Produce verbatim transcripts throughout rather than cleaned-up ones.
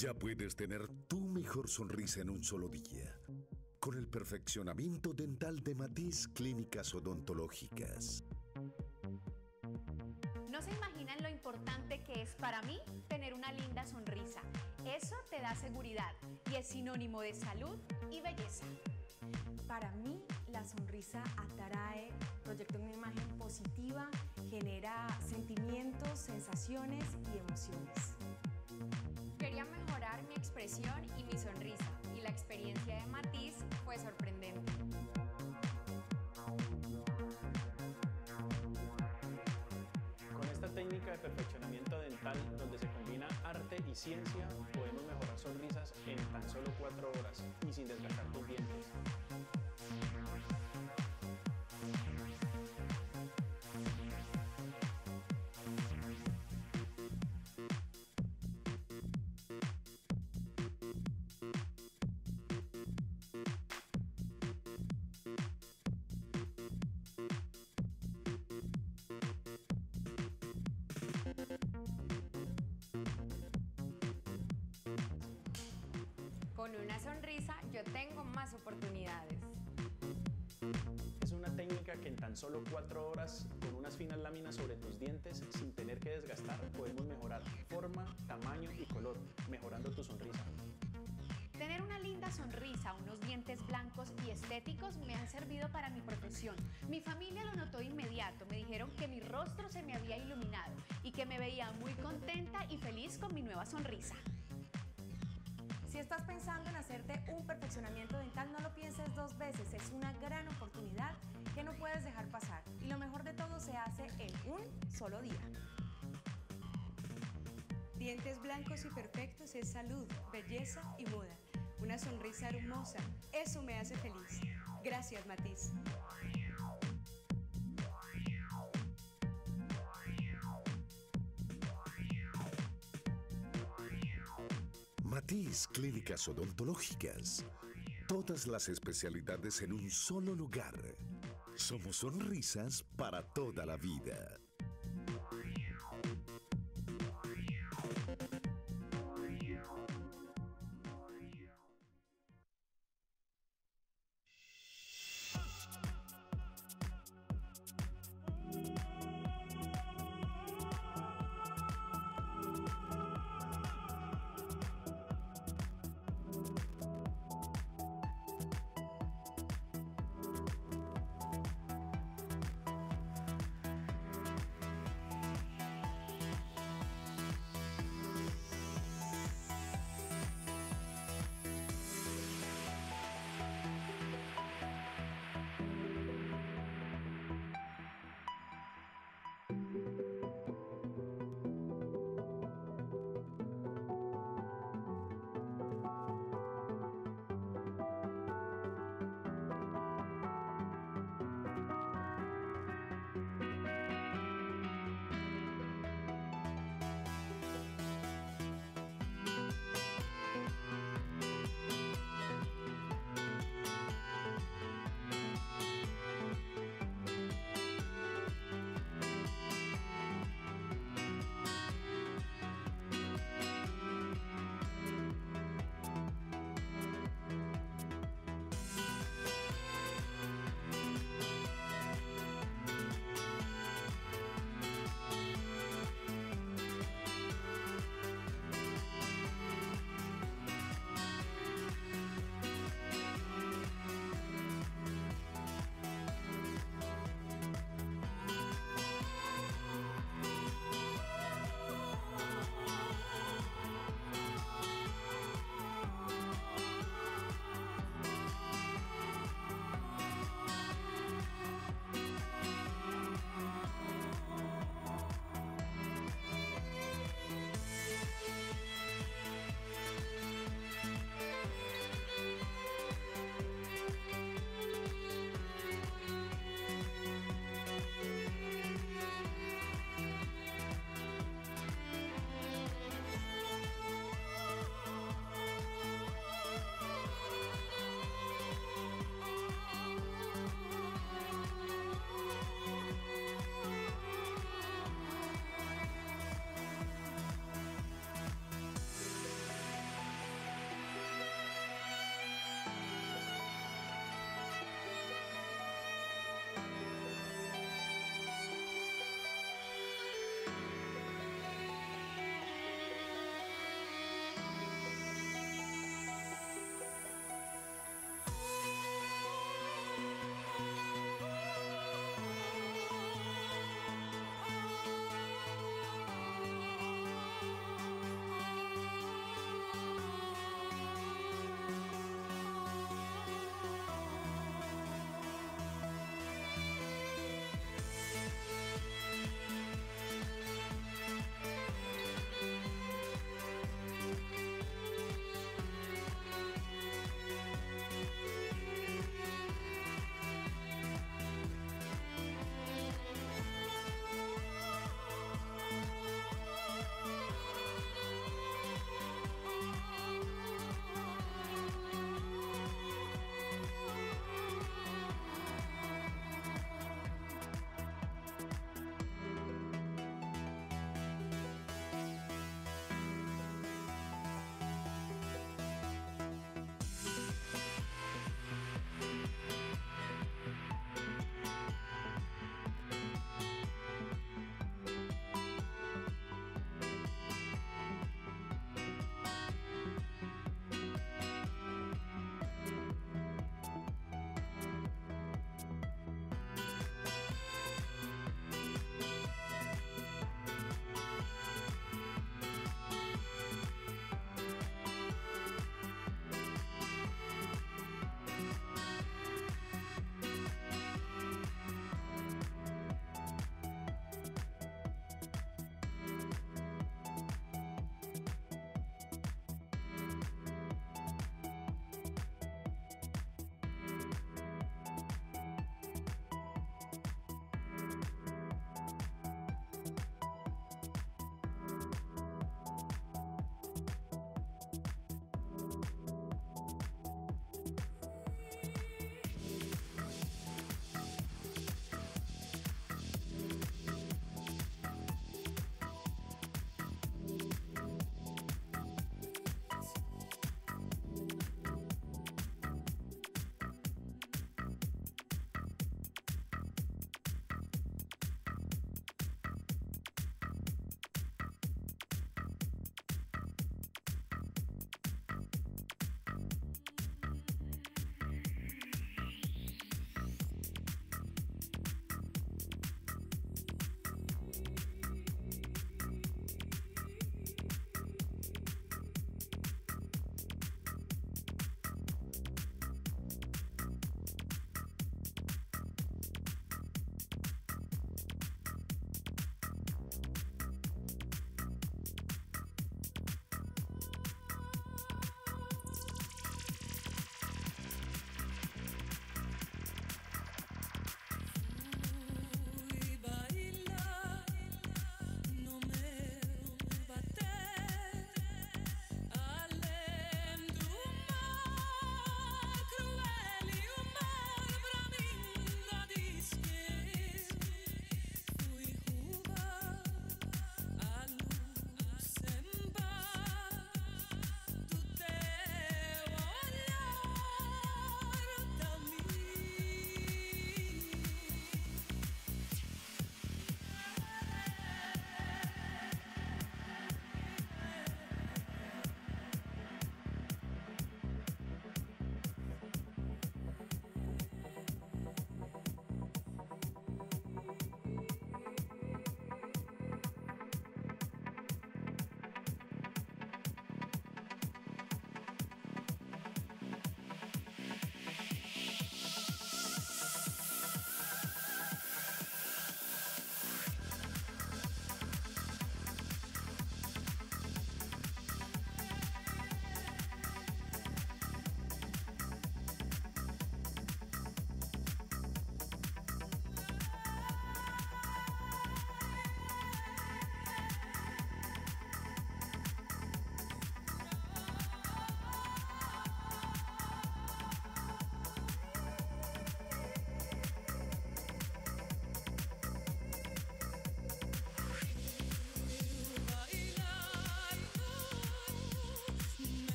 Ya puedes tener tu mejor sonrisa en un solo día, con el perfeccionamiento dental de Matiz Clínicas Odontológicas. No se imaginan lo importante que es para mí tener una linda sonrisa. Eso te da seguridad y es sinónimo de salud y belleza. Para mí, la sonrisa atrae, proyecta una imagen positiva, genera sentimientos, sensaciones y emociones. Quería mejorar mi expresión y mi sonrisa, y la experiencia de Matiz fue sorprendente. Con esta técnica de perfeccionamiento dental, donde se combina arte y ciencia, podemos mejorar sonrisas en tan solo cuatro horas y sin desgastar tus dientes. Con una sonrisa yo tengo más oportunidades. Es una técnica que en tan solo cuatro horas, con unas finas láminas sobre tus dientes, sin tener que desgastar, podemos mejorar forma, tamaño y color, mejorando tu sonrisa. Tener una linda sonrisa, unos dientes blancos y estéticos me han servido para mi profesión. Mi familia lo notó de inmediato, me dijeron que mi rostro se me había iluminado y que me veía muy contenta y feliz con mi nueva sonrisa. Si estás pensando en hacerte un perfeccionamiento dental, no lo pienses dos veces, es una gran oportunidad que no puedes dejar pasar. Y lo mejor de todo se hace en un solo día. Dientes blancos y perfectos es salud, belleza y moda. Una sonrisa hermosa, eso me hace feliz. Gracias, Matiz. Matiz Clínicas Odontológicas. Todas las especialidades en un solo lugar. Somos sonrisas para toda la vida.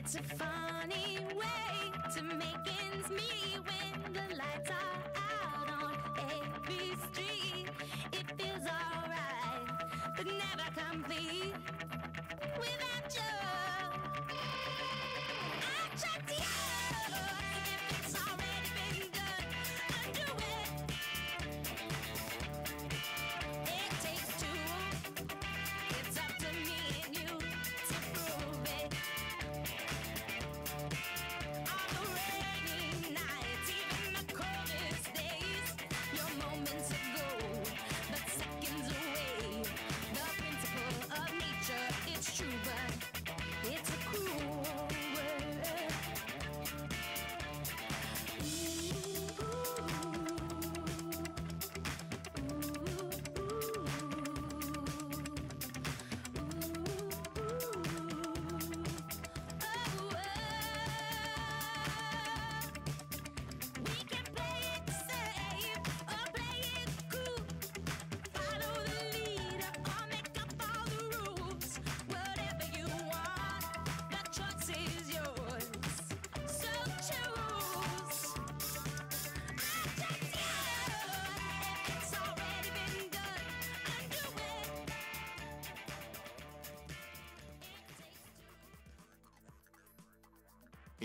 to find